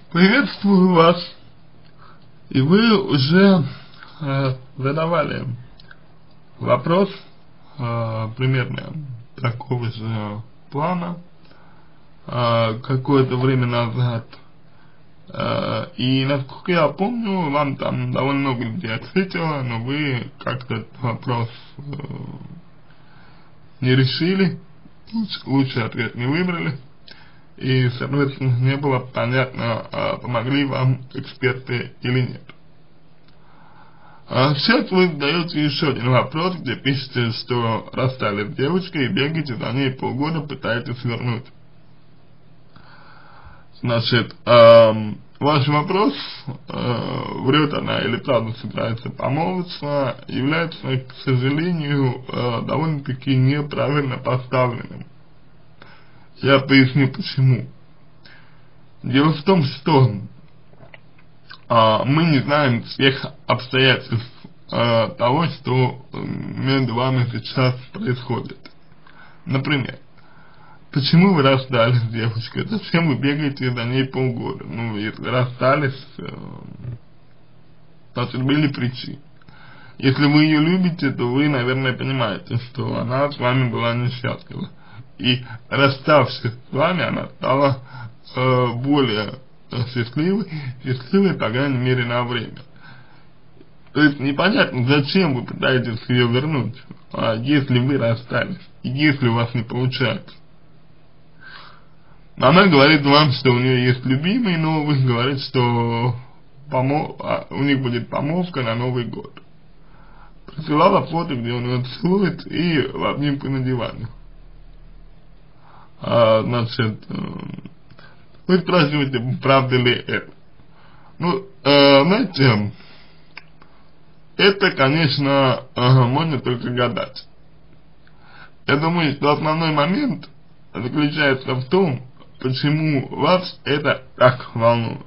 Приветствую вас. И вы уже задавали вопрос примерно такого же плана какое-то время назад. И насколько я помню, вам там довольно много людей ответило, но вы как-то этот вопрос не решили, лучший ответ не выбрали. И, соответственно, не было понятно, помогли вам эксперты или нет. Сейчас вы задаете еще один вопрос, где пишете, что расстались с девочкой и бегаете за ней полгода, пытаетесь вернуть. Значит, ваш вопрос, врет она или правда собирается помолвиться, является, к сожалению, довольно-таки неправильно поставленным. Я поясню почему. Дело в том, что мы не знаем всех обстоятельств того, что между вами сейчас происходит. Например, почему вы расстались с девушкой? Зачем вы бегаете за ней полгода? Ну, если расстались, значит, были причины. Если вы ее любите, то вы, наверное, понимаете, что она с вами была несчастлива. И расставшись с вами, она стала более счастливой, по крайней мере, на время. То есть непонятно, зачем вы пытаетесь ее вернуть, если вы расстались, если у вас не получается. Она говорит вам, что у нее есть любимый, но вы говорите, что у них будет помолвка на Новый год. Присылала фото, где он ее целует, и в обнимку на диване. Значит, вы спрашиваете, правда ли это? Ну, знаете, это, конечно, можно только гадать. Я думаю, что основной момент заключается в том, почему вас это так волнует.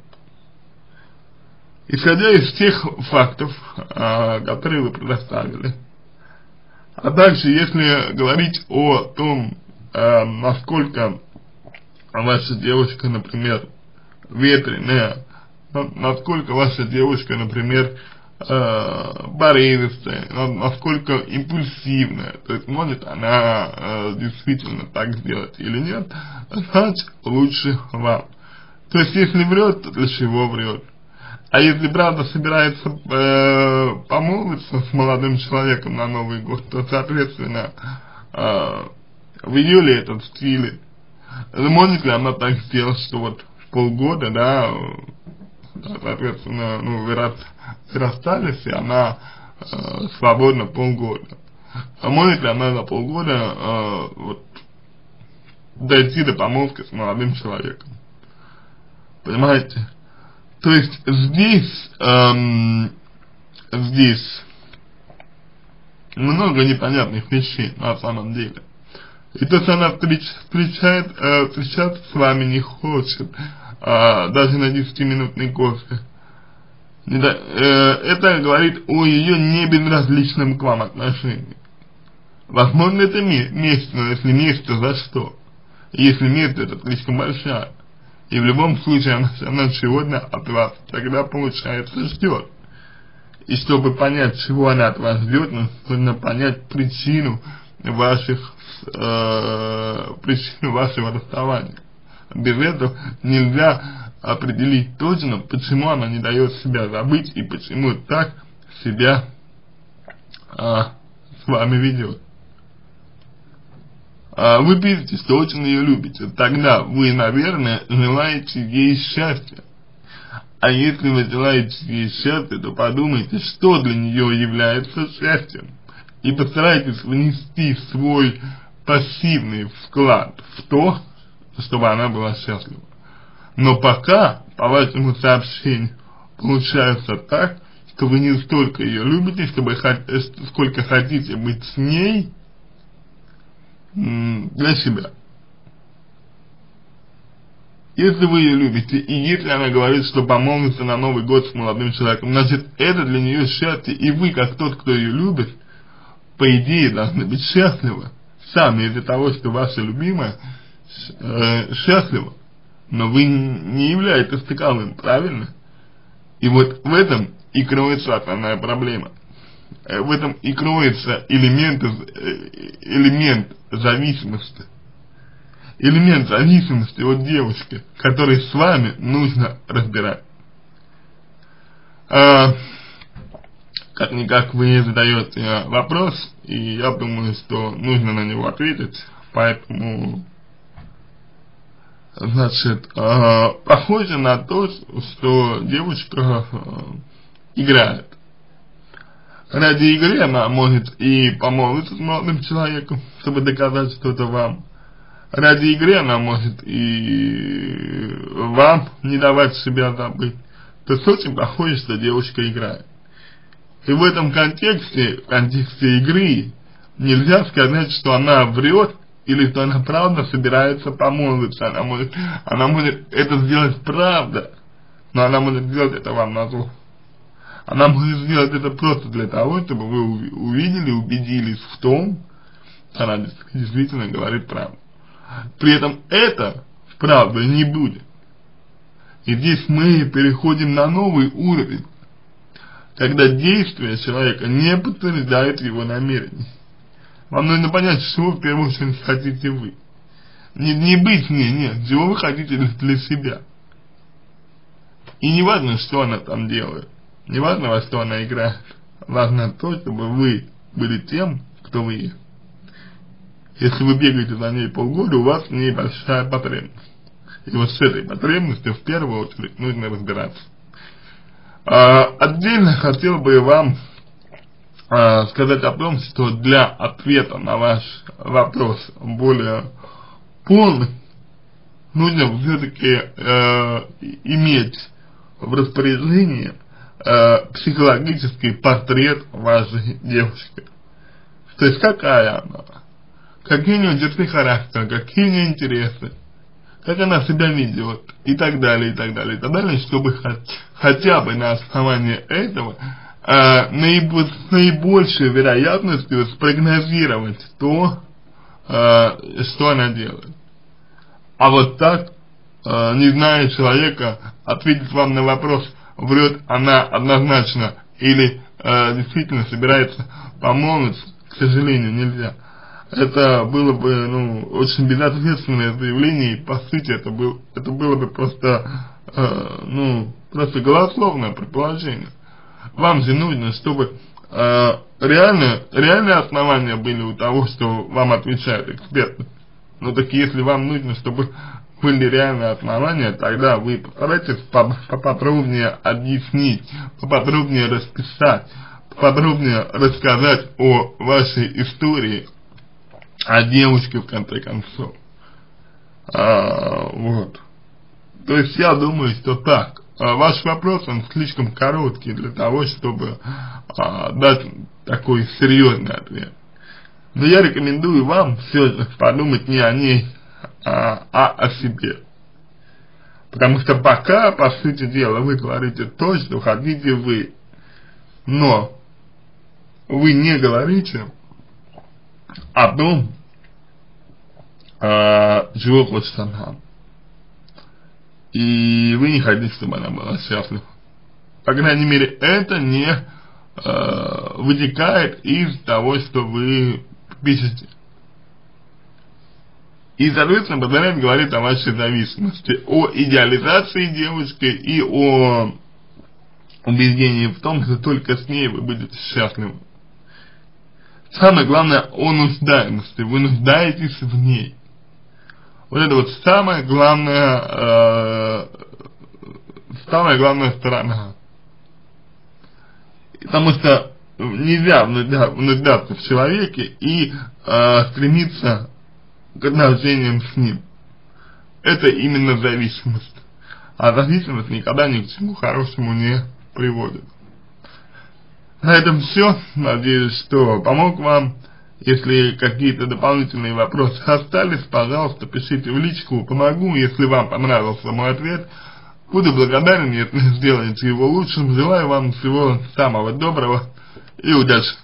Исходя из тех фактов, которые вы предоставили, а дальше, если говорить о том, насколько ваша девушка, например, ветреная, насколько ваша девушка, например, порывистая, насколько импульсивная, то есть может она действительно так сделать или нет, знать лучше вам. То есть если врет, то для чего врет. А если правда собирается помолвиться с молодым человеком на Новый год, то соответственно в июле это в стиле. Может ли она так сделать, что вот полгода, да, соответственно, ну, вы расстались, и она свободна полгода. А может ли она за полгода вот, дойти до помолвки с молодым человеком? Понимаете? То есть здесь много непонятных вещей на самом деле. И то, что она встречаться с вами не хочет, даже на 10-минутный кофе. Это говорит о ее небезразличном к вам отношении. Возможно, это месть, но если месть, то за что? Если месть, то это слишком большая. И в любом случае она чего-то от вас тогда, получается, ждет. И чтобы понять, чего она от вас ждет, нужно понять причину вашего расставания. Без этого нельзя определить точно, почему она не дает себя забыть и почему так себя с вами ведет. Вы пишете, что очень ее любите, тогда вы, наверное, желаете ей счастья. А если вы желаете ей счастья, то подумайте, что для нее является счастьем. И постарайтесь внести свой пассивный вклад в то, чтобы она была счастлива. Но пока, по вашему сообщению, получается так, что вы не столько ее любите, сколько хотите быть с ней для себя. Если вы ее любите, и если она говорит, что помолвится на Новый год с молодым человеком, значит, это для нее счастье, и вы, как тот, кто ее любит, по идее, должны быть счастливы сами из-за того, что ваша любимая счастлива. но вы не являетесь таковым, правильно? И вот в этом и кроется основная проблема. В этом и кроется элемент зависимости. Элемент зависимости от девушки, который с вами нужно разбирать. Как-никак вы задаете вопрос, и я думаю, что нужно на него ответить, поэтому, значит, похоже на то, что девушка играет. Ради игры она может и помолвиться с молодым человеком, чтобы доказать что-то вам. Ради игры она может и вам не давать себя забыть. То есть очень похоже, что девушка играет. И в этом контексте, игры, нельзя сказать, что она врет, или что она правда собирается помолвиться. Она может это сделать правда, но она может сделать это вам назло. Она может сделать это просто для того, чтобы вы увидели, убедились в том, что она действительно говорит правду. При этом это правда не будет. И здесь мы переходим на новый уровень, когда действие человека не подтверждает его намерений. Вам нужно понять, что в первую очередь хотите вы. Не быть с ней, нет, чего вы хотите для себя. И не важно, что она там делает, не важно, во что она играет, важно то, чтобы вы были тем, кто вы есть. Если вы бегаете за ней полгода, у вас в ней большая потребность. И вот с этой потребностью в первую очередь нужно разбираться. Отдельно хотел бы вам сказать о том, что для ответа на ваш вопрос более полный, нужно все-таки иметь в распоряжении психологический портрет вашей девушки. То есть какая она, какие у нее черты характера, какие у нее интересы, как она себя ведет и так далее, и так далее, и так далее, чтобы хотя бы на основании этого с наибольшей вероятностью спрогнозировать то, что она делает. А вот так, не зная человека, ответить вам на вопрос, врет она однозначно или действительно собирается помолвиться, к сожалению, нельзя. Это было бы, очень безответственное заявление, и по сути это было бы просто, просто голословное предположение. Вам же нужно, чтобы реальные основания были у того, что вам отвечают эксперты. Но так если вам нужно, чтобы были реальные основания, тогда вы постарайтесь поподробнее объяснить, поподробнее расписать, поподробнее рассказать о вашей истории, о девушке в конце концов. Вот. То есть я думаю, что так. Ваш вопрос, он слишком короткий для того, чтобы дать такой серьезный ответ. Но я рекомендую вам все же подумать не о ней, а о себе. Потому что пока, по сути дела, вы говорите то, что хотите вы. Но вы не говорите о том, чего хочет она. И вы не хотите, чтобы она была счастлива. По крайней мере, это не вытекает из того, что вы пишете. И, соответственно, позволяет говорить о вашей зависимости, о идеализации девушки и о убеждении в том, что только с ней вы будете счастливы. Самое главное, о нуждаемости. Вы нуждаетесь в ней. Вот это вот самая главная сторона. Потому что нельзя нуждаться в человеке и стремиться к отношениям с ним. Это именно зависимость. А зависимость никогда ни к чему хорошему не приводит. На этом все. Надеюсь, что помог вам. Если какие-то дополнительные вопросы остались, пожалуйста, пишите в личку, помогу. Если вам понравился мой ответ, буду благодарен, если сделаете его лучшим. Желаю вам всего самого доброго и удачи.